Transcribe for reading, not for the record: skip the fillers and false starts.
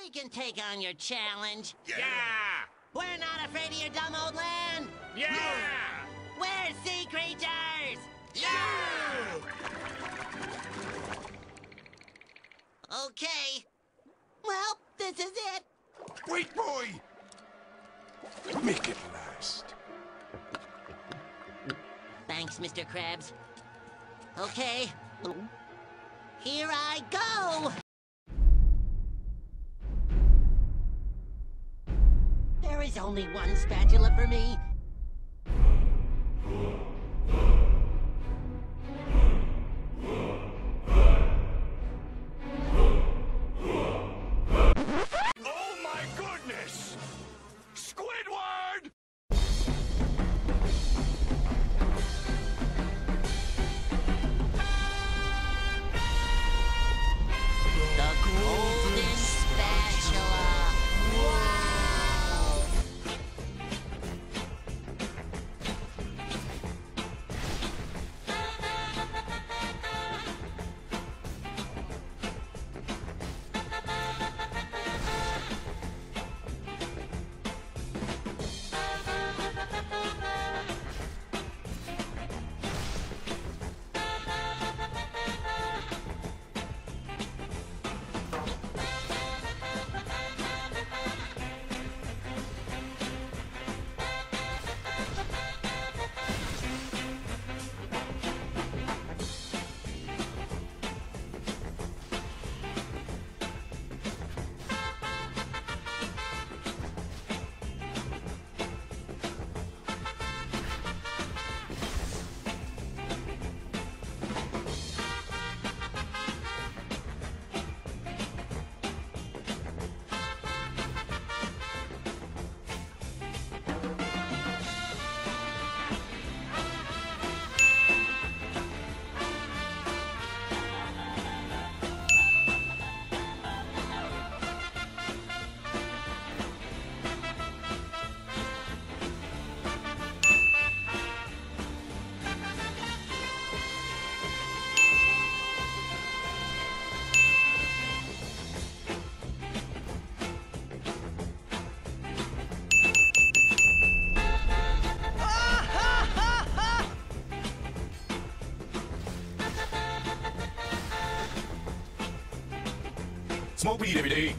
We can take on your challenge. Yeah! We're not afraid of your dumb old land. Yeah! We're sea creatures. Yeah! Okay. Well, this is it. Wait, boy! Make it last. Thanks, Mr. Krabs. Okay. Here I go! There is only one spatula for me. Oh my goodness! Squidward! The golden spatula. Wow! Smoke weed every day.